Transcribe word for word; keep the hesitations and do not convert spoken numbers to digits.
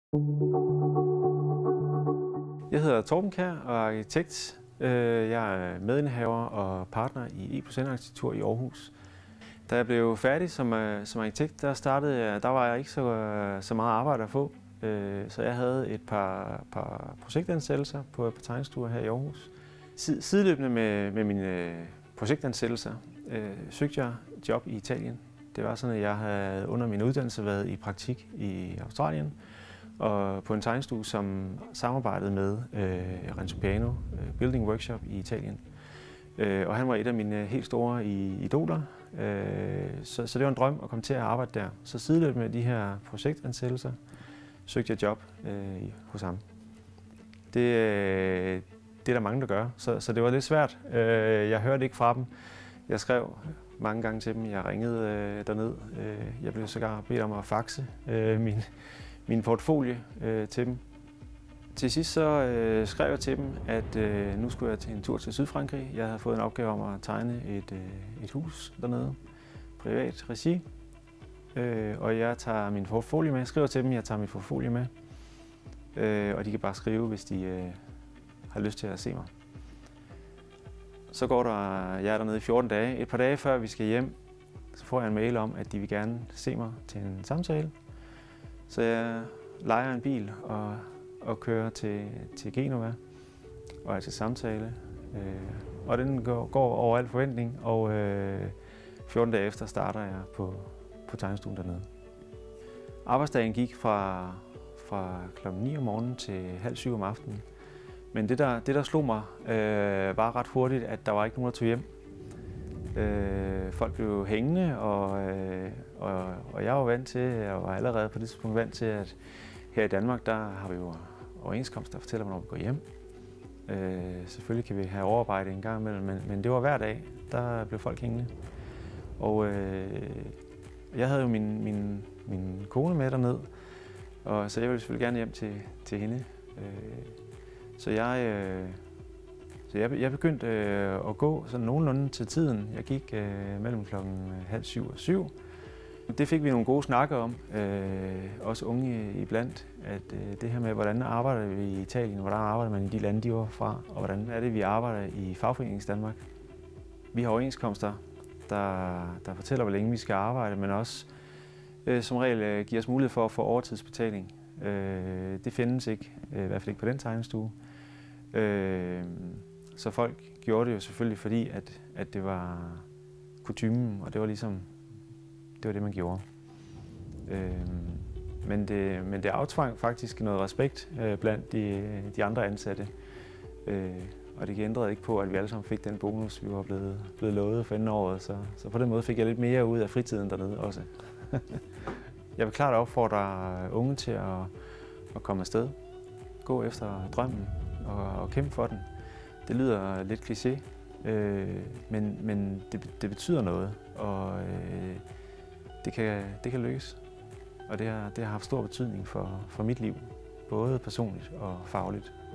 Jeg hedder Torben Kjær og er arkitekt. Jeg er medindehaver og partner i E plus N Arkitektur i Aarhus. Da jeg blev færdig som, som arkitekt, der, startede jeg, der var jeg ikke så, så meget arbejde at få. Så jeg havde et par, par projektansættelser på et par tegnestuer her i Aarhus. Sideløbende med, med mine projektansættelser øh, søgte jeg job i Italien. Det var sådan, at jeg havde under min uddannelse været i praktik i Australien og på en tegnestue, som samarbejdede med øh, Renzo Piano øh, Building Workshop i Italien. Øh, og han var et af mine helt store idoler, øh, så, så det var en drøm at komme til at arbejde der. Så sideløbende med de her projektansættelser søgte jeg job øh, hos ham. Det, øh, det er der mange, der gør, så, så det var lidt svært. Øh, jeg hørte ikke fra dem. Jeg skrev mange gange til dem, jeg ringede øh, derned. Øh, jeg blev sågar bedt om at faxe øh, min, min portfolie øh, til dem. Til sidst så øh, skrev jeg til dem, at øh, nu skulle jeg til en tur til Sydfrankrig. Jeg havde fået en opgave om at tegne et, øh, et hus dernede, privat regi. Øh, og jeg tager min portfolie med. Jeg skriver til dem, at jeg tager min portfolie med. Øh, og de kan bare skrive, hvis de øh, har lyst til at se mig. Så går der, jeg er dernede i fjorten dage. Et par dage før vi skal hjem, så får jeg en mail om, at de vil gerne se mig til en samtale. Så jeg lejer en bil og, og kører til, til Genova og er til samtale. Øh, og den går, går over al forventning, og øh, fjorten dage efter starter jeg på, på tegnestuen dernede. Arbejdsdagen gik fra, fra klokken ni om morgenen til halv syv om aftenen. Men det der, det, der slog mig, øh, var ret hurtigt, at der var ikke nogen, der tog hjem. Øh, folk blev hængende, og, øh, og, og jeg var vant til, jeg var allerede på det tidspunkt vant til, at her i Danmark, der har vi jo overenskomster, der fortæller, hvornår vi går hjem. Øh, selvfølgelig kan vi have overarbejde en gang imellem, men, men det var hver dag, der blev folk hængende. Og øh, jeg havde jo min, min, min kone med derned, og så jeg ville selvfølgelig gerne hjem til, til hende. Øh, Så jeg, øh, så jeg, jeg begyndte øh, at gå sådan nogenlunde til tiden. Jeg gik øh, mellem klokken halv syv og syv. Det fik vi nogle gode snakke om, øh, også unge iblandt, at øh, det her med, hvordan arbejder vi i Italien, hvordan arbejder man i de lande, de var fra, og hvordan er det, vi arbejder i fagforenings Danmark. Vi har overenskomster, der, der fortæller, hvor længe vi skal arbejde, men også øh, som regel øh, giver os mulighed for at få overtidsbetaling. Øh, det findes ikke, øh, i hvert fald ikke på den tegnestue. Øh, så folk gjorde det jo selvfølgelig, fordi at, at det var kutymen, og det var ligesom det var det, man gjorde. Øh, men, det, men det aftvang faktisk noget respekt øh, blandt de, de andre ansatte. Øh, og det ændrede ikke på, at vi alle sammen fik den bonus, vi var blevet, blevet lovet for enden året. Så, så på den måde fik jeg lidt mere ud af fritiden dernede også. Jeg vil klart opfordre unge til at, at komme afsted, gå efter drømmen og, og kæmpe for den. Det lyder lidt kliché, øh, men, men det, det betyder noget, og øh, det, kan, det kan lykkes. Og det har, det har haft stor betydning for, for mit liv, både personligt og fagligt.